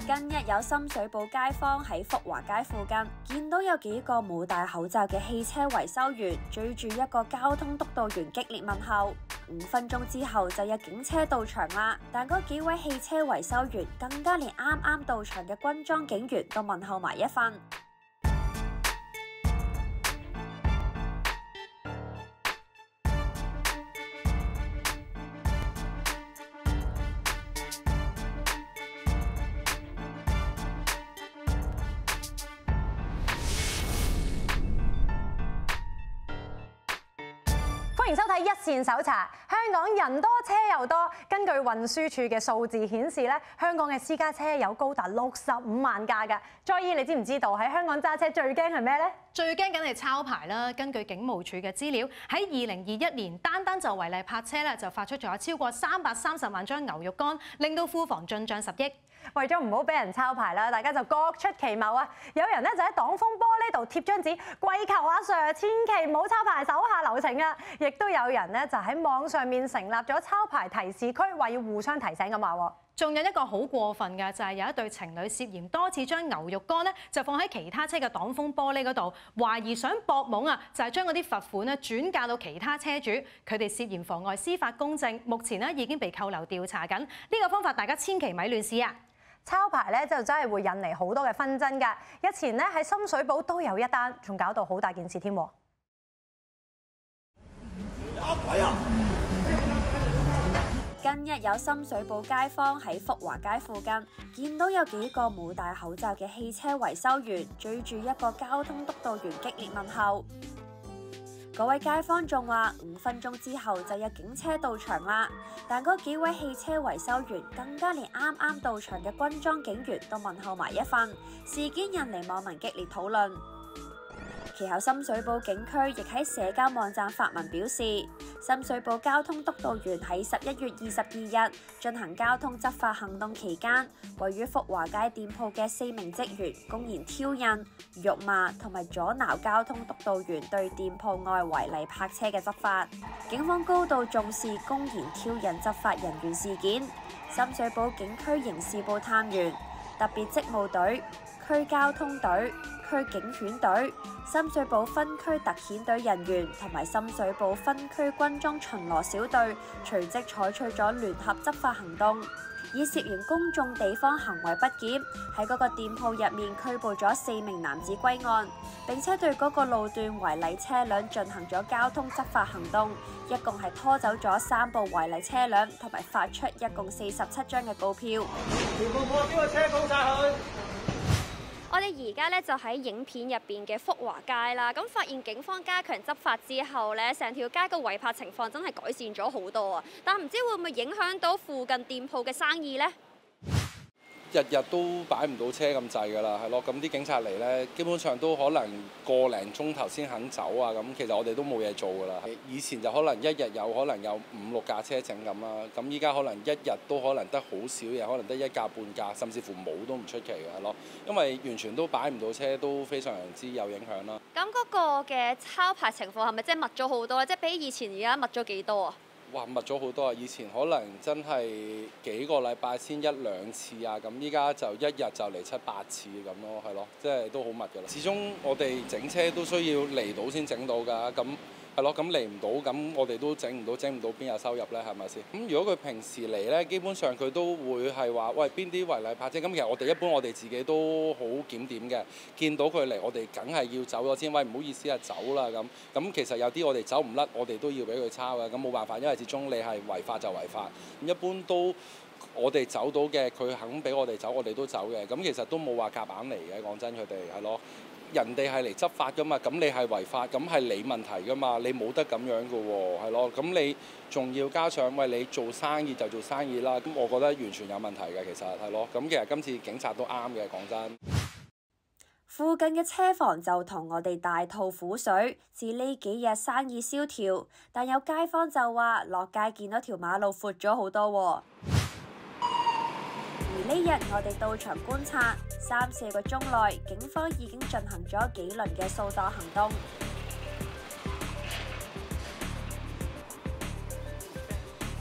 近日有深水埗街坊喺福華街附近見到有幾個冇戴口罩嘅汽車維修員追住一個交通督導員激烈問候，5分鐘之後就有警車到場啦。但嗰幾位汽車維修員更加連啱啱到場嘅軍裝警員都問候埋一份。 歡迎收睇一線搜查。香港人多車又多，根據運輸署嘅數字顯示咧，香港嘅私家車有高達65萬架㗎。Joy，你知唔知道喺香港揸車最驚係咩呢？ 最驚梗係抄牌啦！根據警務處嘅資料，喺2021年單就違例泊車咧，就發出咗超過330萬張牛肉乾，令到庫房進帳10億。 為咗唔好俾人抄牌啦，大家就各出奇謀啊！有人咧就喺擋風玻璃度貼張紙，跪求阿 Sir 千祈唔好抄牌，手下留情啊！亦都有人咧就喺網上面成立咗抄牌提示區，話要互相提醒咁話。 仲有一個好過分嘅，就係有一對情侶涉嫌多次將牛肉乾咧就放喺其他車嘅擋風玻璃嗰度，懷疑想博懵啊，就係將嗰啲罰款咧轉嫁到其他車主，佢哋涉嫌妨礙司法公正，目前咧已經被扣留調查緊。呢個方法大家千祈咪亂試啊！ 抄牌咧就真係會引嚟好多嘅紛爭㗎。日前咧喺深水埗都有一單，仲搞到好大件事添。 近日有深水埗街坊喺福華街附近見到有幾個冇戴口罩嘅汽車維修員追住一個交通督導員激烈問候。嗰位街坊仲話5分鐘之後就有警車到場啦，但嗰幾位汽車維修員更加連啱啱到場嘅軍裝警員都問候埋一份，事件引嚟網民激烈討論。其後深水埗警區亦喺社交網站發文表示，深水埗交通督導員喺11月22日進行交通執法行動期間，位於福華街店鋪嘅4名職員公然挑釁、辱罵同埋阻撓交通督導員對店鋪外違例泊車嘅執法。警方高度重視公然挑釁執法人員事件，深水埗警區刑事部探員、特別職務隊、區交通隊、區警犬隊、深水埗分區特遣隊人員同埋深水埗分區軍裝巡邏小隊隨即採取咗聯合執法行動，以涉嫌公眾地方行為不檢喺嗰個店鋪入面拘捕咗4名男子歸案，並且對嗰個路段違例車輛進行咗交通執法行動，一共係拖走咗3部違例車輛，同埋發出一共47張嘅告票。 全部過邊個車講晒佢。 我哋而家咧就喺影片入邊嘅福華街啦，咁發現警方加強執法之後咧，成條街嘅違泊情況真係改善咗好多啊！但唔知會唔會影響到附近店鋪嘅生意呢？ 日日都擺唔到車咁滯㗎啦，係咯，咁啲警察嚟呢，基本上都可能個零鐘頭先肯走啊，咁其實我哋都冇嘢做㗎啦。以前就可能一日有可能有5、6架車整咁啦，咁依家可能一日都可能得好少嘢，可能得1架半架，甚至乎冇都唔出奇㗎咯。因為完全都擺唔到車，都非常之有影響啦。 咁嗰個嘅抄牌情況係咪即係密咗好多？即係比以前而家密咗幾多啊？ 哇，密咗好多啊！以前可能真係幾個禮拜先1、2次啊，咁依家就一日就嚟7、8次咁咯，係咯，即係都好密㗎啦。始終我哋整車都需要嚟到先整到㗎，咁係咯，咁嚟唔到，咁我哋都整唔到邊有收入咧？係咪先？咁如果佢平時嚟咧，基本上佢都會係話，喂，邊啲違例泊車？咁其實我哋一般我哋自己都好檢點嘅，見到佢嚟，我哋梗係要走咗先。喂，唔好意思啊，走啦咁。咁其實有啲我哋走唔甩，我哋都要俾佢抄嘅。咁冇辦法，因為始終你係違法就違法。咁一般都我哋走到嘅，佢肯俾我哋走，我哋都走嘅。咁其實都冇話夾硬嚟嘅，講真，佢哋係咯。人哋係嚟執法㗎嘛，咁你係違法，咁係你問題㗎嘛，你冇得咁樣㗎喎，係咯，咁你仲要加上喂你做生意就做生意啦，咁我覺得完全有問題嘅，其實係咯，咁其實今次警察都啱嘅，講真。 附近嘅車房就同我哋大吐苦水，指呢幾日生意蕭條，但有街坊就話落街見到條馬路闊咗好多喎。而呢日我哋到場觀察，3、4個鐘內，警方已經進行咗幾輪嘅掃蕩行動。街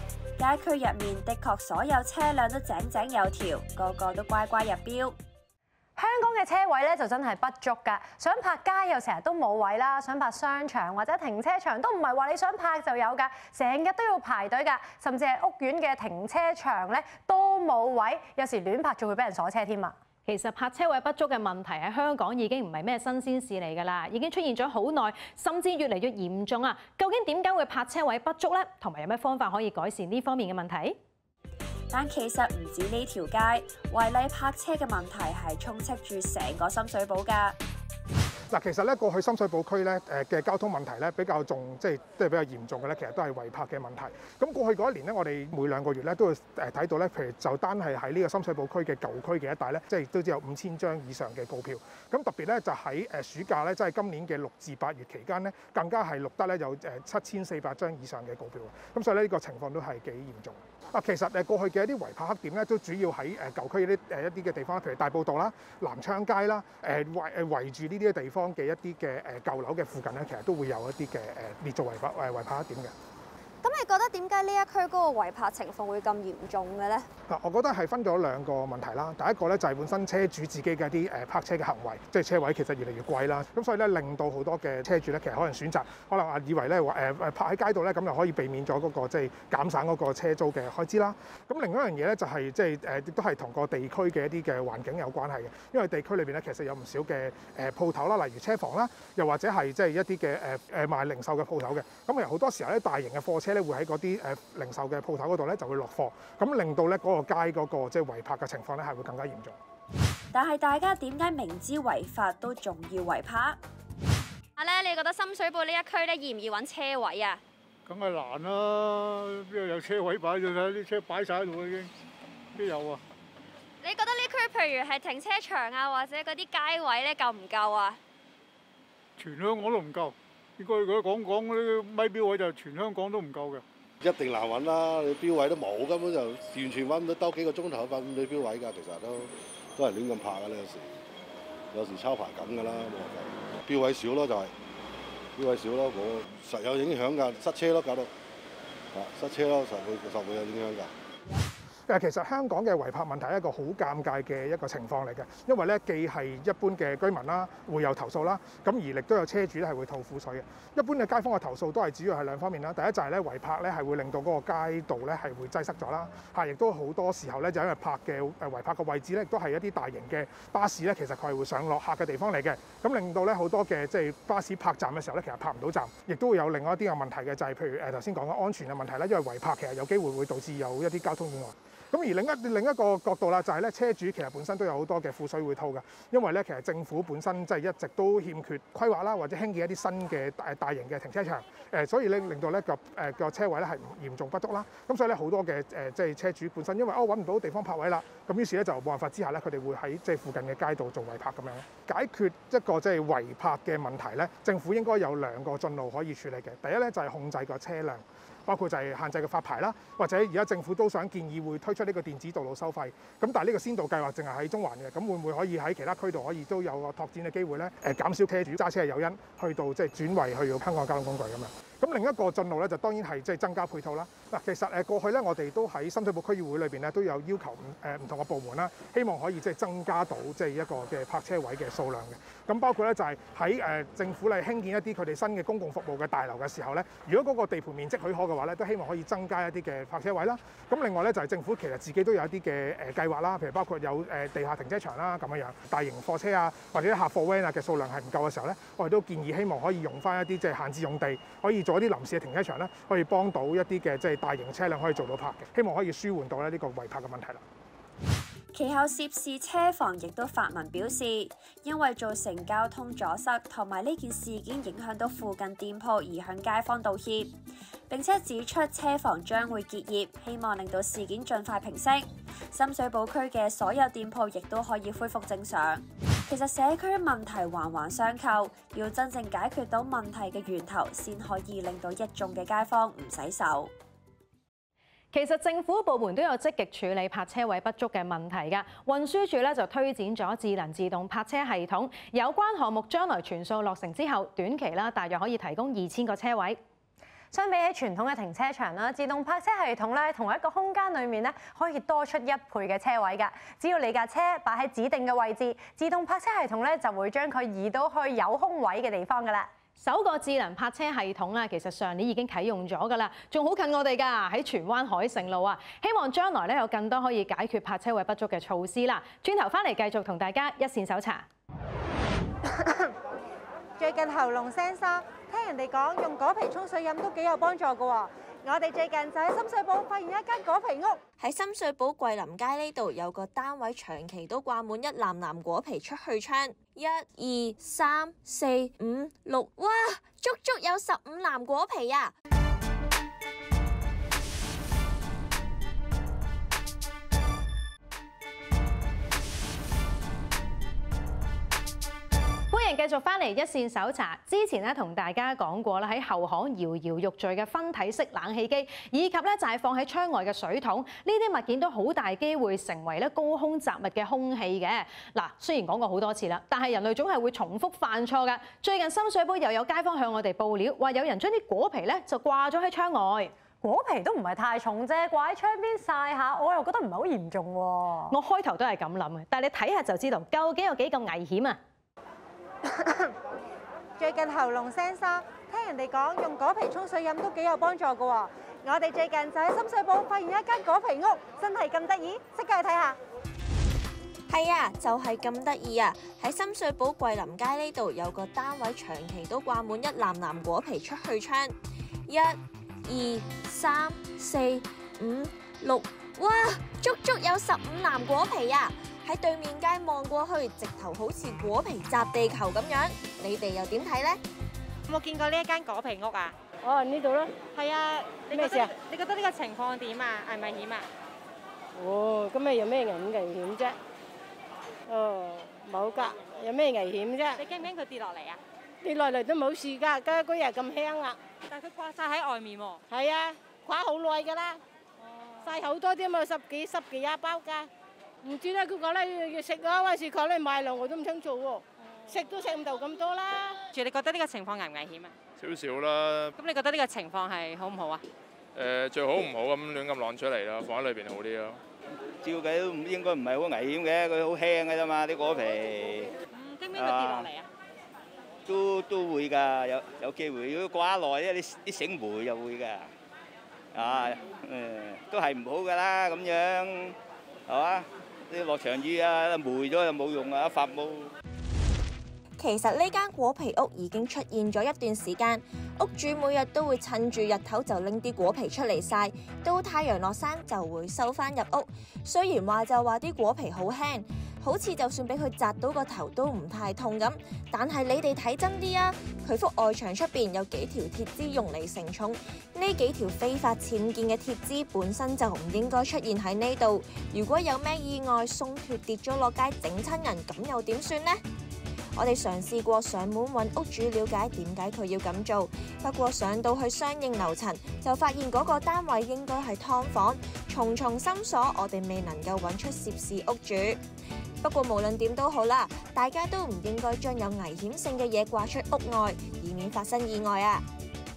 街區入面的確所有車輛都井井有條，個個都乖乖入標。 香港嘅車位咧就真係不足㗎，想泊街又成日都冇位啦，想泊商場或者停車場都唔係話你想泊就有㗎，成日都要排隊㗎，甚至係屋苑嘅停車場咧都冇位，有時亂泊仲會俾人鎖車添啊！ 其實泊車位不足嘅問題喺香港已經唔係咩新鮮事嚟㗎啦，已經出現咗好耐，甚至越嚟越嚴重啊！究竟點解會泊車位不足呢？同埋有咩方法可以改善呢方面嘅問題？ 但其實唔止呢條街，違例泊車嘅問題係充斥住成個深水埗㗎。 嗱，其實咧過去深水埗區咧嘅交通問題咧比較重，即係比較嚴重嘅咧，其實都係違泊嘅問題。咁過去嗰一年咧，我哋每2個月咧都會睇到咧，譬如就單係喺呢個深水埗區嘅舊區嘅一帶咧，即係都只有5000張以上嘅告票。咁特別咧就喺暑假咧，即係今年嘅6至8月期間咧，更加係錄得咧有7400張以上嘅告票。咁所以呢個情況都係幾嚴重。其實過去嘅一啲違泊黑點咧，都主要喺舊區一啲嘅地方，譬如大埔道啦、南昌街啦，圍住呢啲嘅地方嘅一啲嘅舊樓嘅附近咧，其實都會有一啲嘅列作違泊黑點嘅。 咁你覺得點解呢一區嗰個違泊情況會咁嚴重嘅咧？ 嗱，我覺得係分咗2個問題啦。第一個咧就係本身車主自己嘅一啲泊車嘅行為，即係車位其實越嚟越貴啦。咁所以咧令到好多嘅車主咧，其實可能選擇可能以為咧泊喺街度咧，咁就可以避免咗嗰個即係減省嗰個車租嘅開支啦。咁另一樣嘢咧就係即係亦都係同個地區嘅一啲嘅環境有關係嘅，因為地區裏邊咧其實有唔少嘅鋪頭啦，例如車房啦，又或者係即係一啲嘅賣零售嘅鋪頭嘅。咁其實好多時候咧，大型嘅貨車咧會喺嗰啲零售嘅鋪頭嗰度咧就會落貨，咁令到咧嗰個街嗰個即係違泊嘅情況咧係會更加嚴重。 但係大家點解明知違法都仲要違泊？ 你覺得深水埗呢一區咧易唔易揾車位啊？ 梗係難啦，邊度有車位擺咗？睇啲車擺晒喺度已經，邊有啊？ 你覺得呢區譬如係停車場啊，或者嗰啲街位咧夠唔夠啊？ 全香港都唔夠，應該如果講嗰啲咪標位就全香港都唔夠嘅。 一定難揾啦，你標位都冇，根本就完全揾唔到，兜幾個鐘頭揾唔到標位㗎。其實都係亂咁拍㗎啦，有時抄牌咁㗎啦，冇辦法。標位少咯，就係標位少咯，我實有影響㗎，塞車咯，搞到塞車咯，實會有影響㗎。 其實香港嘅違泊問題係一個好尷尬嘅一個情況嚟嘅，因為咧既係一般嘅居民啦會有投訴啦，咁而亦都有車主咧係會吐苦水嘅。一般嘅街坊嘅投訴都係主要係2方面啦，第一就係咧違泊咧係會令到嗰個街道咧係會擠塞咗啦，亦都好多時候咧就因為泊嘅違泊嘅位置咧亦都係一啲大型嘅巴士咧，其實佢係會上落客嘅地方嚟嘅，咁令到咧好多嘅即係巴士泊站嘅時候咧，其實泊唔到站，亦都會有另外一啲嘅問題嘅，就係譬如頭先講嘅安全嘅問題啦，因為違泊其實有機會會導致有一啲交通意外。咁而另一個角度啦，就係咧車主其實本身都有好多嘅苦水會吐㗎，因為咧其實政府本身即係一直都欠缺規劃啦，或者興建一啲新嘅大型嘅停車場，所以咧令到咧個車位咧係嚴重不足啦。咁所以咧好多嘅即係車主本身因為揾唔到地方泊位啦，咁於是咧就冇辦法之下咧，佢哋會喺即係附近嘅街道做違泊咁樣。解決一個即係違泊嘅問題咧，政府應該有2個進路可以處理嘅。第一咧就係控制個車輛。包括就係限制嘅發牌啦，或者而家政府都想建議會推出呢個電子道路收費。咁但係呢個先導計劃淨係喺中環嘅，咁會唔會可以喺其他區度可以都有個拓展嘅機會咧？減少車主揸車嘅誘因，去到即係轉為去到香港交通工具咁樣。咁另一個進路咧就當然係即係增加配套啦。嗱，其實過去咧我哋都喺深水埗區議會裏邊咧都有要求唔同嘅部門啦，希望可以即係增加到即係一個嘅泊車位嘅數量嘅。咁包括咧就係喺政府嚟興建一啲佢哋新嘅公共服務嘅大樓嘅時候咧，如果嗰個地盤面積許可嘅話咧，都希望可以增加一啲嘅泊車位啦。咁另外咧就係政府其實自己都有一啲嘅計劃啦，譬如包括有地下停車場啦咁樣，大型貨車啊或者客貨 van 啊嘅數量係唔夠嘅時候咧，我哋都建議希望可以用翻一啲即係閒置用地，可以做一啲臨時嘅停車場咧，可以幫到一啲嘅即係大型車輛可以做到泊嘅，希望可以舒緩到咧呢個違泊嘅問題啦。 其後涉事車房亦都發文表示，因為造成交通阻塞同埋呢件事件影響到附近店鋪而向街坊道歉，並且指出車房將會結業，希望令到事件盡快平息。深水埗區嘅所有店鋪亦都可以恢復正常。其實社區問題環環相扣，要真正解決到問題嘅源頭，先可以令到一眾嘅街坊唔使愁。 其實政府部門都有積極處理泊車位不足嘅問題㗎。運輸署咧就推展咗智能自動泊車系統，有關項目將來全數落成之後，短期啦大約可以提供2000個車位。 相比起傳統嘅停車場啦，自動泊車系統咧，同一個空間裡面咧，可以多出1倍嘅車位㗎。只要你架車擺喺指定嘅位置，自動泊車系統咧就會將佢移到去有空位嘅地方㗎啦。 首個智能泊車系統啊，其實上年已經啟用咗㗎啦，仲好近我哋㗎，喺荃灣海盛路啊。希望將來咧有更多可以解決泊車位不足嘅措施啦。轉頭翻嚟繼續同大家一線搜查。 最近喉嚨聲沙，聽人哋講用果皮沖水飲都幾有幫助㗎喎。我哋最近就喺深水埗發現一間果皮屋。 喺深水埗桂林街呢度有個單位長期都掛滿一籃籃果皮出去窗，1、2、3、4、5、6，哇，足足有15籃果皮啊！ 歡迎繼續翻嚟一線搜查。之前咧同大家講過啦，喺後巷搖搖欲墜嘅分體式冷氣機，以及咧就係放喺窗外嘅水桶，呢啲物件都好大機會成為咧高空雜物嘅兇器嘅。嗱，雖然講過好多次啦，但係人類總係會重複犯錯㗎。最近深水埗又有街坊向我哋報料，話有人將啲果皮咧就掛咗喺窗外。 果皮都唔係太重啫，掛喺窗邊曬下，我又覺得唔係好嚴重喎。 我開頭都係咁諗嘅，但係你睇下就知道究竟有幾咁危險啊！ 最近喉嚨聲沙，聽人哋講用果皮沖水飲都幾有幫助㗎喎。我哋最近就喺深水埗發現一間果皮屋，真係咁得意，即刻去睇下。 係啊，就係咁得意啊！喺深水埗桂林街呢度有個單位長期都掛滿一籃籃果皮出去窗，1、2、3、4、5、6，哇，足足有15籃果皮啊！喺對面街望過去，直頭好似果皮砸地球咁樣。你哋又點睇呢？ 有冇見過呢一間果皮屋啊？ 哦，呢度咯。 係啊， 咩事啊？ 你覺得呢個情況點啊？危唔危險啊？ 哦，咁咪有咩危險啫？哦，冇㗎，有咩危險啫？ 你驚唔驚佢跌落嚟啊？ 跌落嚟都冇事㗎，家嗰日咁輕啊。 但係佢掛晒喺外面喎。 係啊，掛好耐㗎啦。曬好多啲嘛，十幾廿包㗎。唔知咧，佢講咧要食啊，還是講咧賣咯，我都唔清楚喎。食都食唔到咁多啦。 住，你覺得呢個情況危唔危險啊？ 少少啦。 咁你覺得呢個情況係好唔好啊？ 最好唔好咁亂咁攞出嚟咯，放喺裏邊好啲咯。 照計都應該唔係好危險嘅，佢好輕嘅啫嘛，啲果皮。 驚唔驚佢跌落嚟啊？ 都會㗎，有機會。如果掛耐咧，啲繩霉又會㗎。都係唔好㗎啦，咁樣係嘛？啲落場雨啊，霉咗就冇用啊，一發毛。 其實呢間果皮屋已經出現咗一段時間，屋主每日都會趁住日頭就拎啲果皮出嚟曬，到太陽落山就會收翻入屋。雖然話就話啲果皮好輕，好似就算俾佢砸到個頭都唔太痛咁，但係你哋睇真啲啊，佢幅外牆出邊有幾條鐵枝用嚟承重，呢幾條非法僭建嘅鐵枝本身就唔應該出現喺呢度。如果有咩意外鬆脱跌咗落街整親人，咁又點算呢？我哋嘗試過上門揾屋主了解點解佢要咁做，不過上到去相應樓層就發現嗰個單位應該係劏房，重重深鎖，我哋未能夠揾出涉事屋主。不過無論點都好啦，大家都唔應該將有危險性嘅嘢掛出屋外，以免發生意外啊。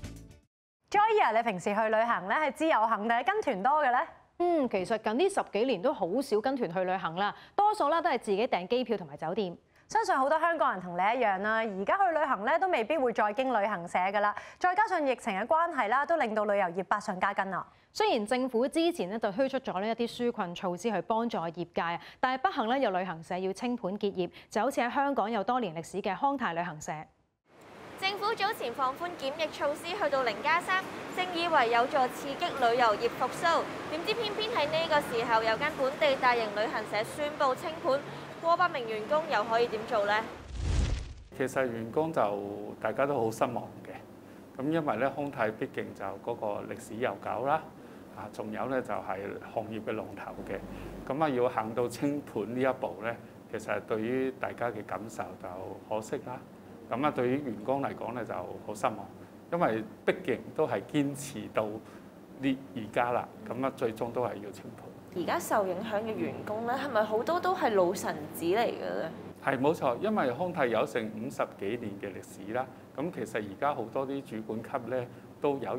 Joy，你平時去旅行咧係自由行定係跟團多嘅咧？ 其實近呢10幾年都好少跟團去旅行啦，多數啦都係自己訂機票同埋酒店。 相信好多香港人同你一樣啦，而家去旅行咧都未必會再經旅行社㗎啦，再加上疫情嘅關係啦，都令到旅遊業百上加斤啊。 雖然政府之前咧就推出咗呢一啲紓困措施去幫助業界，但係不幸咧有旅行社要清盤結業，就好似喺香港有多年歷史嘅康泰旅行社。 政府早前放寬檢疫措施去到0+3，正以為有助刺激旅遊業復甦，點知偏偏喺呢個時候有間本地大型旅行社宣布清盤。過百名員工又可以點做呢？ 其實員工就大家都好失望嘅，咁因為咧康泰畢竟就嗰個歷史悠久啦，仲有咧就係行業嘅龍頭嘅，咁啊要行到清盤呢一步咧，其實對於大家嘅感受就可惜啦。咁啊對於員工嚟講咧就好失望，因為畢竟都係堅持到呢而家啦，咁啊最終都係要清盤。 而家受影響嘅員工咧，係咪好多都係老臣子嚟嘅咧？ 係冇錯，因為康泰有成50幾年嘅歷史啦。咁其實而家好多啲主管級咧， 都有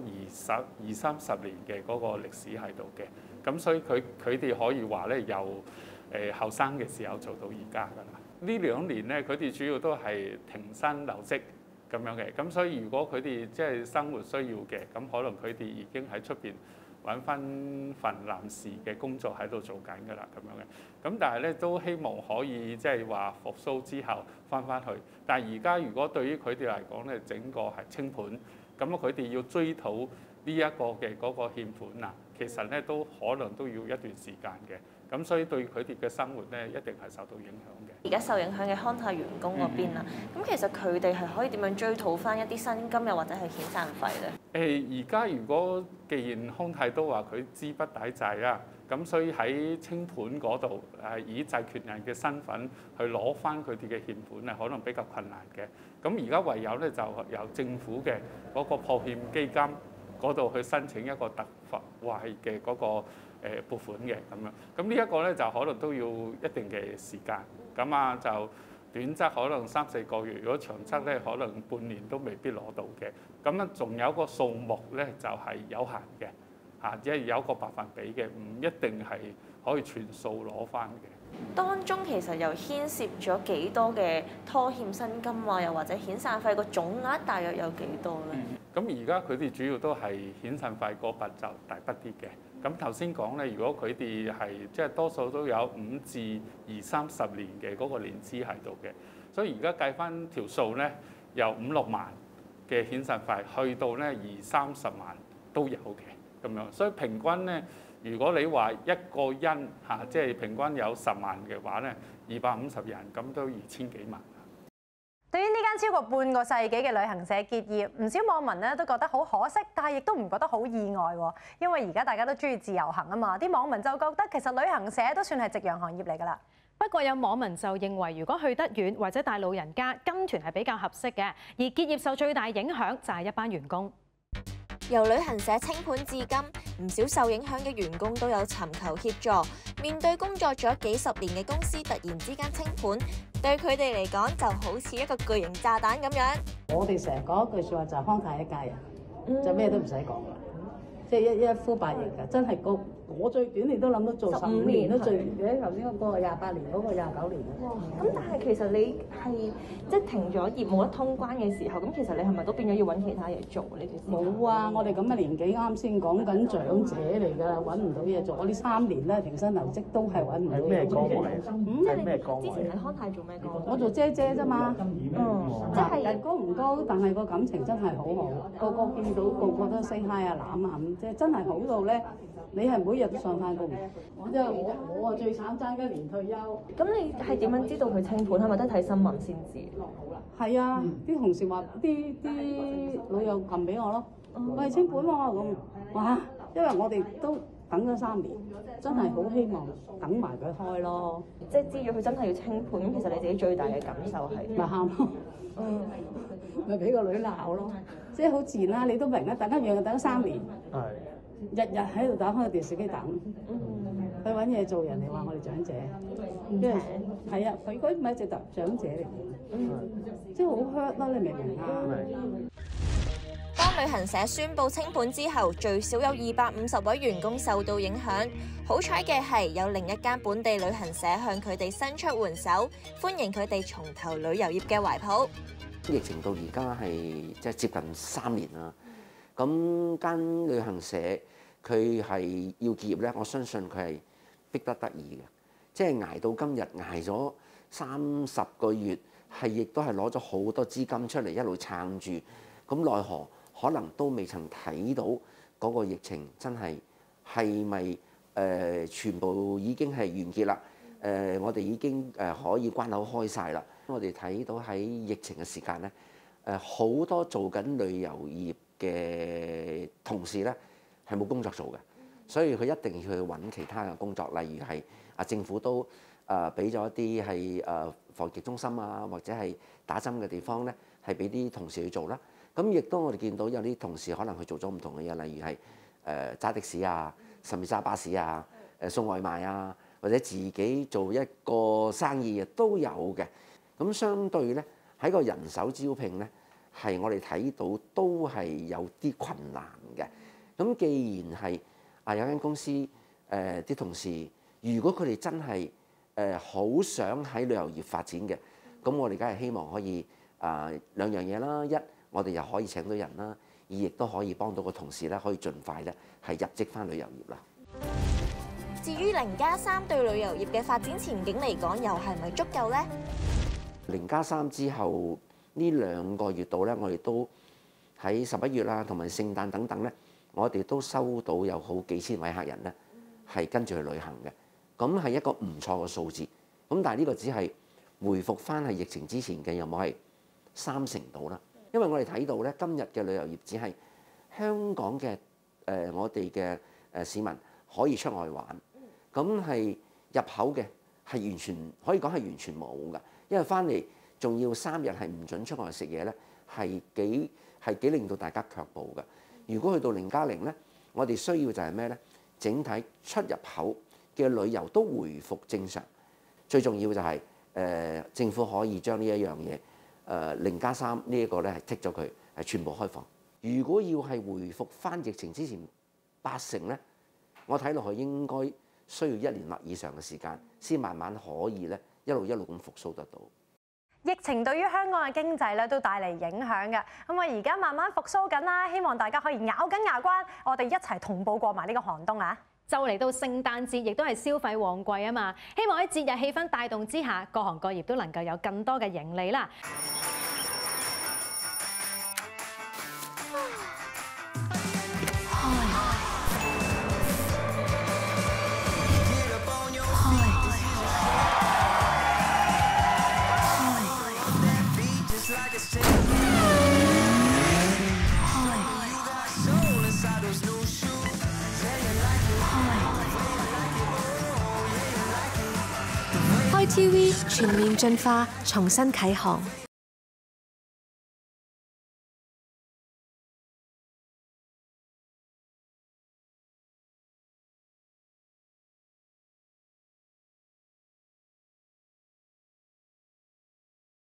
20-30年嘅嗰個歷史喺度嘅。咁所以佢哋可以話咧，由後生嘅時候做到而家㗎啦。呢2年咧，佢哋主要都係停薪留職咁樣嘅。咁所以如果佢哋即係生活需要嘅，咁可能佢哋已經喺出邊揾翻份臨時嘅工作喺度做緊㗎啦，咁樣嘅。咁但係咧都希望可以即係話復甦之後翻去。但係而家如果對於佢哋嚟講咧，整個係清盤，咁佢哋要追討呢一個嘅嗰個欠款啊，其實咧都可能都要一段時間嘅。咁所以對佢哋嘅生活咧，一定係受到影響嘅。 而家受影響嘅康泰員工嗰邊啊，咁其實佢哋係可以點樣追討翻一啲薪金又或者係遣散費咧？ 而家如果既然康泰都話佢資不抵債啊，咁所以喺清盤嗰度以債權人嘅身份去攞翻佢哋嘅欠款啊，可能比較困難嘅。咁而家唯有咧就由政府嘅嗰個破欠基金嗰度去申請一個特惠嘅嗰個撥款嘅咁樣，咁呢一個咧就可能都要一定嘅時間，咁啊就短則可能3-4個月，如果長則咧可能半年都未必攞到嘅。咁啊仲有個數目咧就係有限嘅，即係有個百分比嘅，唔一定係可以全數攞翻嘅。 當中其實又牽涉咗幾多嘅拖欠薪金啊，又或者遣散費個總額大約有幾多咧？ 咁而家佢哋主要都係遣散費嗰筆就大筆啲嘅。咁頭先講咧，如果佢哋係即係多數都有5至20-30年嘅嗰個年資喺度嘅，所以而家計翻條數咧，由5-6萬嘅遣散費去到咧20-30萬都有嘅咁樣。所以平均咧，如果你話一個人即係平均有10萬嘅話咧，250人咁都2000幾萬。 對於呢間超過半個世紀嘅旅行社結業，唔少網民咧都覺得好可惜，但係亦都唔覺得好意外喎。因為而家大家都中意自由行啊嘛，啲網民就覺得其實旅行社都算係夕陽行業嚟㗎啦。 不過有網民就認為，如果去得遠或者帶老人家跟團係比較合適嘅，而結業受最大影響就係一班員工。 由旅行社清盤至今，唔少受影響嘅員工都有尋求協助。面對工作咗幾十年嘅公司突然之間清盤，對佢哋嚟講就好似一個巨型炸彈咁樣。 我哋成日講一句説話就係康泰一家人，就咩都唔使講啦，即係一呼百應㗎，真係我最短你都諗到做15年都最，你頭先嗰個28年，嗰個29年。 咁但係其實你係即係停咗業冇得通關嘅時候，咁其實你係咪都變咗要揾其他嘢做呢件事？ 冇啊！我哋咁嘅年紀啱先講緊長者嚟㗎，揾唔到嘢做。我呢3年咧停薪留職都係揾唔到嘢做。係咩崗位？ 係咩崗位？之前喺康泰做咩工？ 我做姐啫嘛。即係人工唔高，但係個感情真係好好，個個見到個個都 say hi 啊攬啊咁，即係真係好到咧。你係每日都上翻工，即係我最慘爭1年退休。 咁你係點樣知道佢清盤？係咪都睇新聞先知？ 係啊，啲同事話啲老友撳俾我咯，我係清盤喎咁。哇！因為我哋都等咗3年，真係好希望等埋佢開咯。 即係知咗佢真係要清盤，咁其實你自己最大嘅感受係咪喊咯？咪俾個女鬧咯，即係好自然啦。你都明啦，等一樣就等3年。係。日日喺度打開個電視機等，去揾嘢做。人哋話我哋長者，因為係啊，佢嗰唔係直頭長者嚟嘅，即係好 hurt 啦！你明唔明啊？ 當旅行社宣布清盤之後，最少有250位員工受到影響。好彩嘅係有另一間本地旅行社向佢哋伸出援手，歡迎佢哋重投旅遊業嘅懷抱。 疫情到而家係即係接近3年啦。咁間旅行社佢係要結業咧，我相信佢係逼不得已嘅，即係捱到今日捱咗30個月，係亦都係攞咗好多資金出嚟一路撐住。咁奈何可能都未曾睇到嗰個疫情真係咪全部已經係完結啦？我哋已經可以關口開晒啦。我哋睇到喺疫情嘅時間咧，好多做緊旅遊業嘅同事咧係冇工作做嘅，所以佢一定要去揾其他嘅工作，例如係政府都俾咗一啲係防疫中心啊，或者係打針嘅地方咧，係俾啲同事去做啦。咁亦都我哋見到有啲同事可能去做咗唔同嘅嘢，例如係揸的士啊，甚至揸巴士啊，送外賣啊，或者自己做一個生意啊都有嘅。咁相對咧喺個人手招聘咧。 係我哋睇到都係有啲困難嘅。咁既然係有間公司啲同事，如果佢哋真係好想喺旅遊業發展嘅，咁我哋梗係希望可以兩樣嘢啦。一，我哋又可以請到人啦；二，亦都可以幫到個同事咧，可以盡快咧係入職返旅遊業啦。 至於0+3對旅遊業嘅發展前景嚟講，又係咪足夠呢 ？0+3之後呢2個月度咧，我哋都喺11月啦，同埋聖誕等等咧，我哋都收到有好幾千位客人咧係跟住去旅行嘅，咁係一個唔錯嘅數字。咁但係呢個只係回復翻係疫情之前嘅，有冇係30%到啦？因為我哋睇到咧，今日嘅旅遊業只係香港嘅我哋嘅市民可以出外玩，咁係入口嘅係完全可以講係完全冇㗎，因為翻嚟仲要3日係唔準出外食嘢咧，係幾令到大家卻步㗎。如果去到0+0咧，我哋需要就係咩咧？整體出入口嘅旅遊都回復正常，最重要就係政府可以將呢一樣嘢0+3呢一個咧係剔咗佢，係全部開放。如果要係回復翻疫情之前80%咧，我睇落去應該需要1年或以上嘅時間，先慢慢可以咧一路咁復甦得到。 疫情對於香港嘅經濟咧都帶嚟影響嘅，咁我而家慢慢復甦緊啦，希望大家可以咬緊牙關，我哋一齊同步過埋呢個寒冬啊！ 就嚟到聖誕節，亦都係消費旺季啊嘛，希望喺節日氣氛帶動之下，各行各業都能夠有更多嘅盈利啦。 開 TV 全面進化，重新啟航。